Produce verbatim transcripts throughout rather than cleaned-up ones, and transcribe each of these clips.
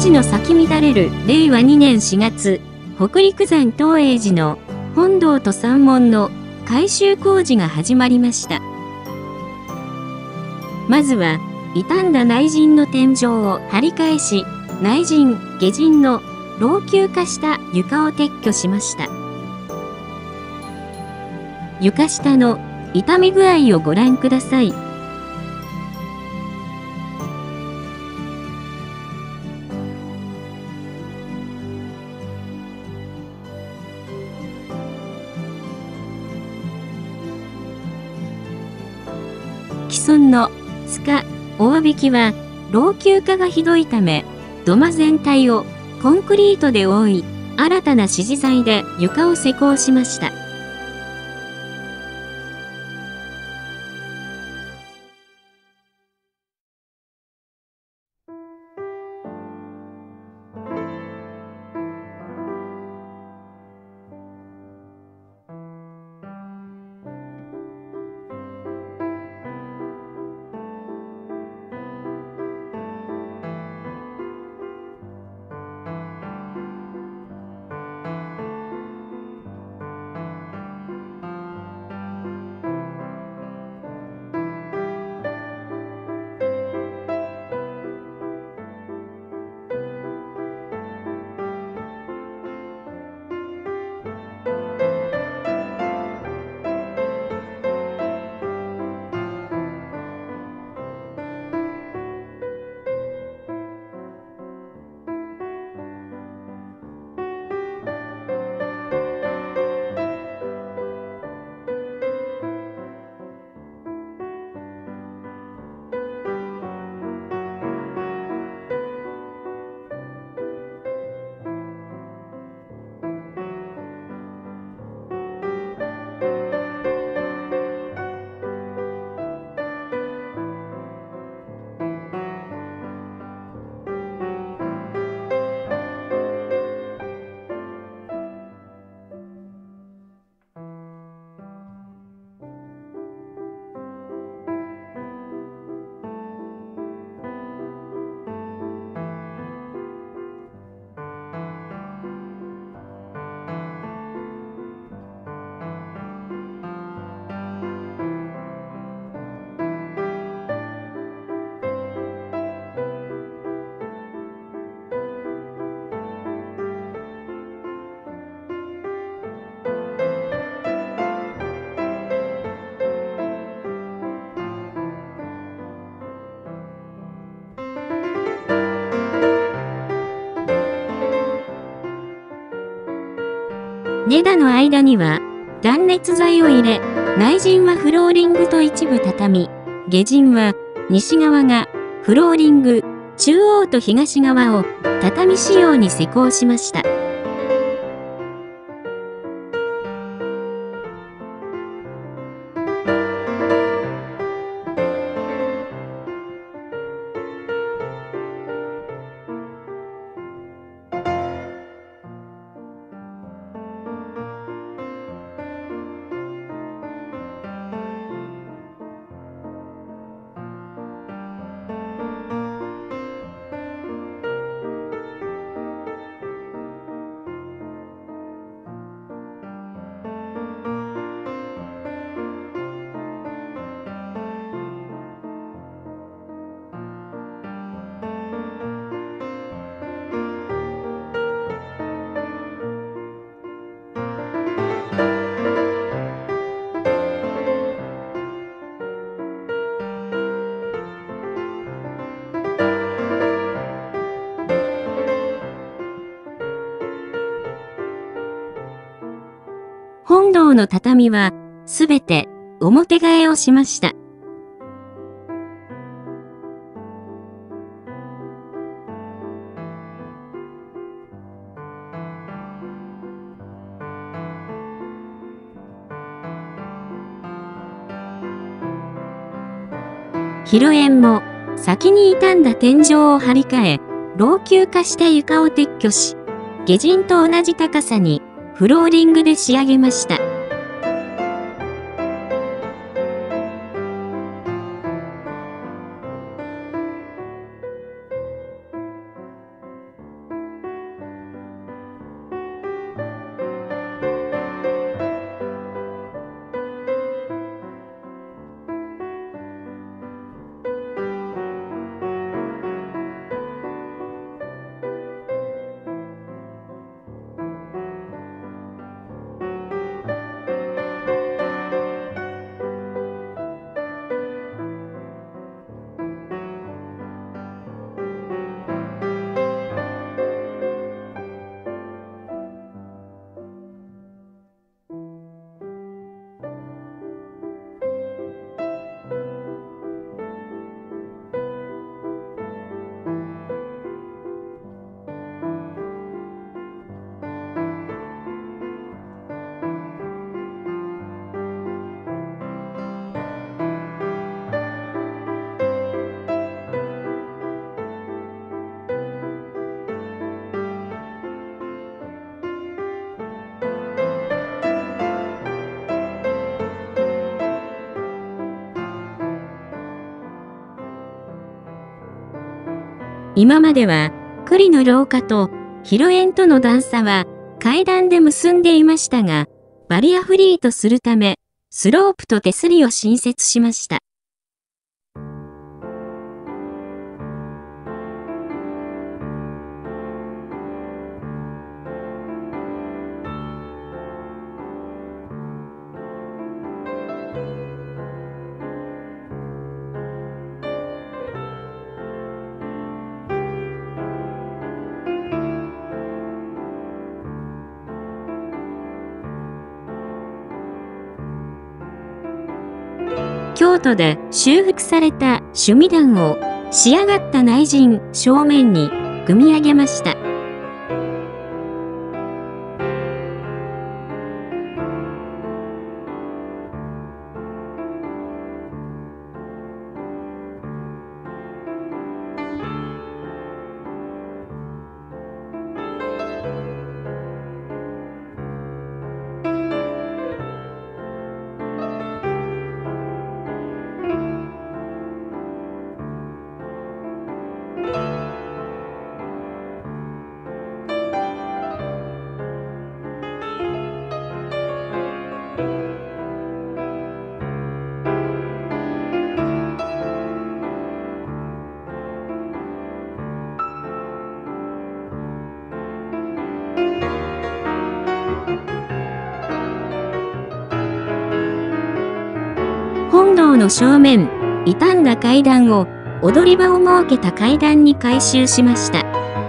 筋の咲き乱れるれいわにねんしがつ、北陸山東栄寺の本堂と山門の改修工事が始まりました。まずは、傷んだ内陣の天井を張り替えし、内陣、下陣の老朽化した床を撤去しました。床下の傷み具合をご覧ください。既存の塚、大引きは老朽化がひどいため、土間全体をコンクリートで覆い、新たな支持材で床を施工しました。根太の間には断熱材を入れ、内陣はフローリングと一部畳、下陣は西側がフローリング、中央と東側を畳仕様に施工しました。本堂の畳はすべて表替えをしました。広縁も先に傷んだ天井を張り替え、老朽化した床を撤去し、下陣と同じ高さにフローリングで仕上げました。 今までは、栗の廊下と広縁との段差は階段で結んでいましたが、バリアフリーとするため、スロープと手すりを新設しました。京都で修復された趣味段を仕上がった内陣正面に組み上げました。本堂の正面、傷んだ階段を踊り場を設けた階段に改修しました。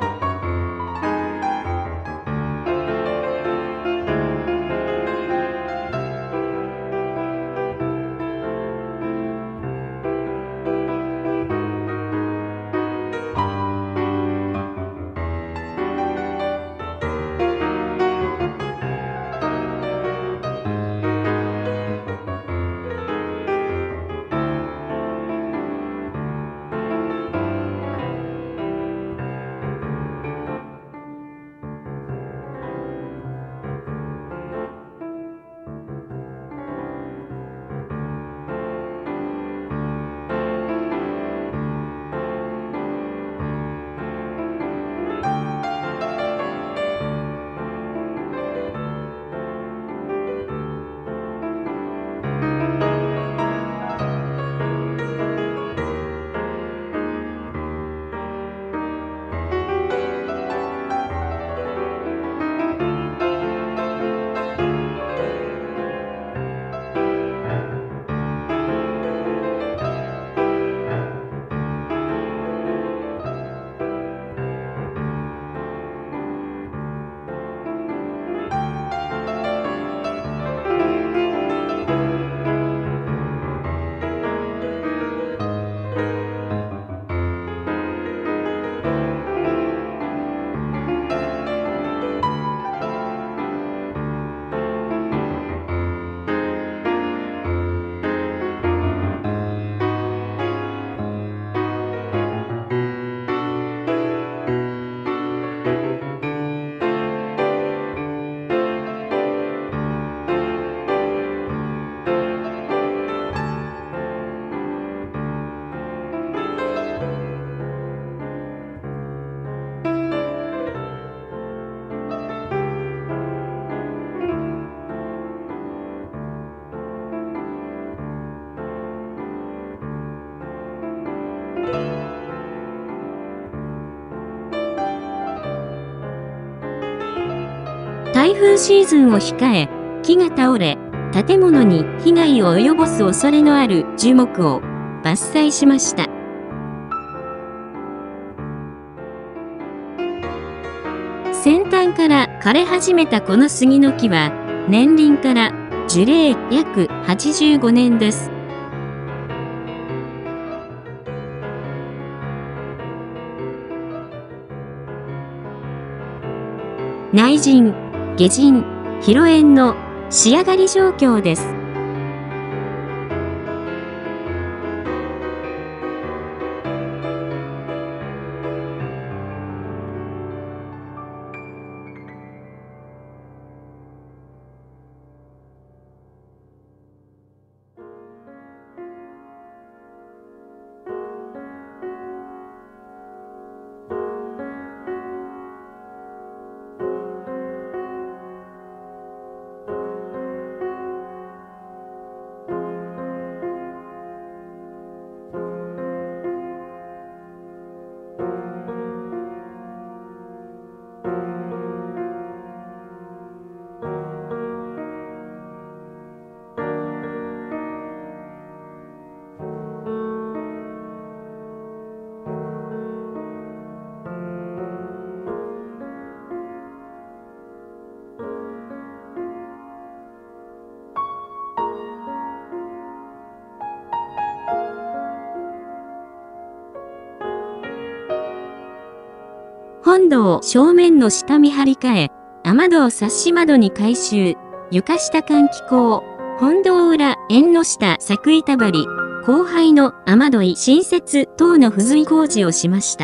台風シーズンを控え、木が倒れ、建物に被害を及ぼす恐れのある樹木を伐採しました。先端から枯れ始めたこの杉の木は、年輪から樹齢約はちじゅうごねんです。内陣、下陣、広縁の仕上がり状況です。 窓を正面の下見張り替え、雨戸をサッシ窓に改修、床下換気口、本堂裏、縁の下柵板張り、後輩の雨どい新設等の付随工事をしました。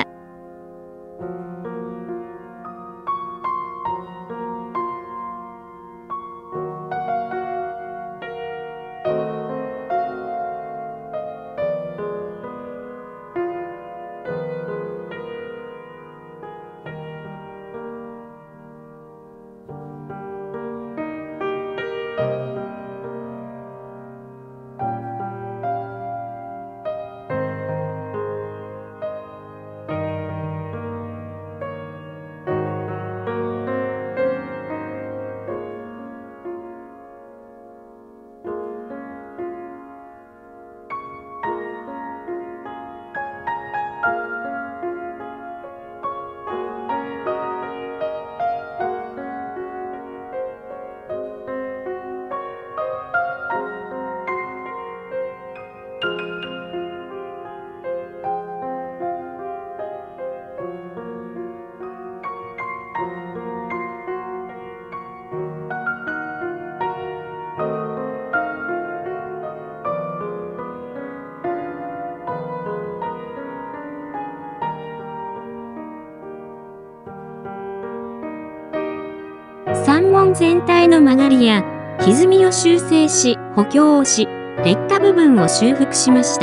山門全体の曲がりや歪みを修正し、補強をし、劣化部分を修復しました。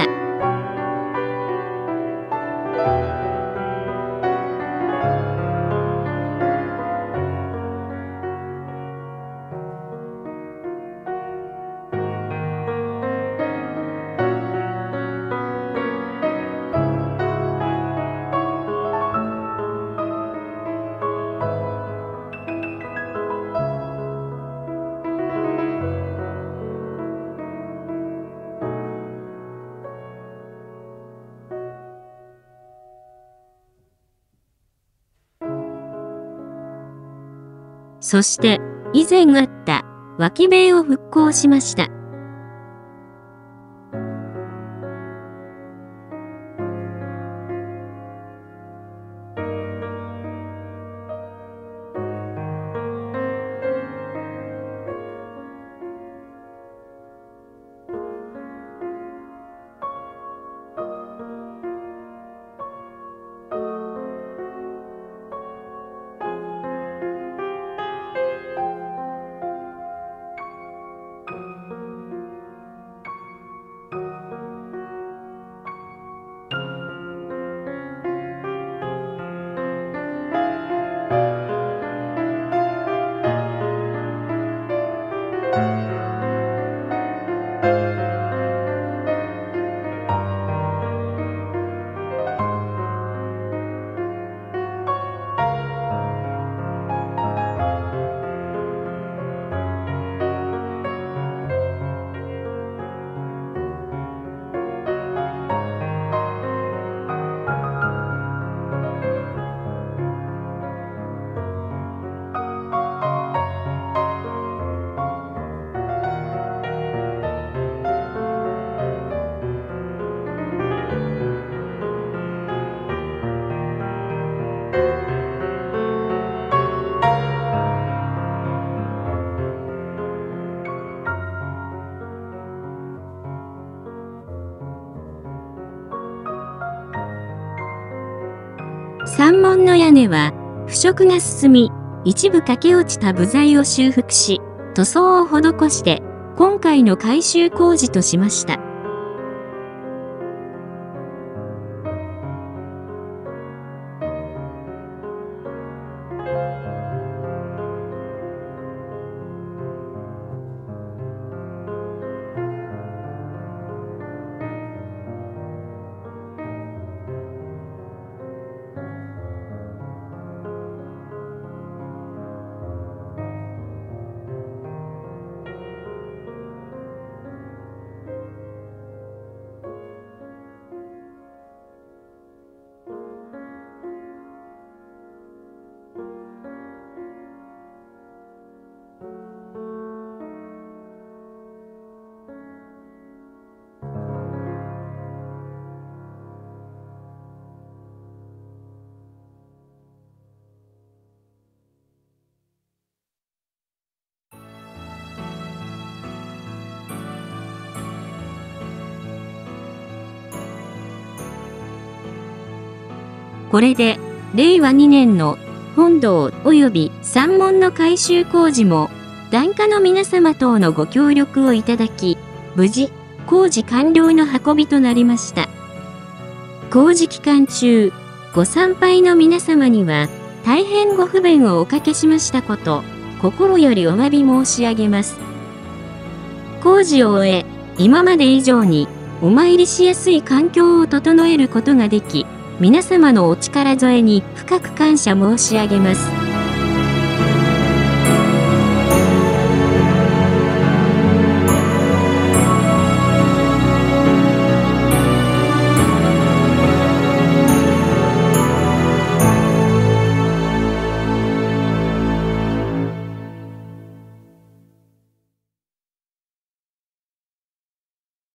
そして、以前あった脇塀を復興しました。山門の屋根は腐食が進み、一部欠け落ちた部材を修復し、塗装を施して、今回の改修工事としました。 これで、れいわにねんの本堂及び山門の改修工事も、檀家の皆様等のご協力をいただき、無事、工事完了の運びとなりました。工事期間中、ご参拝の皆様には、大変ご不便をおかけしましたこと、心よりお詫び申し上げます。工事を終え、今まで以上に、お参りしやすい環境を整えることができ、皆様のお力添えに深く感謝申し上げます。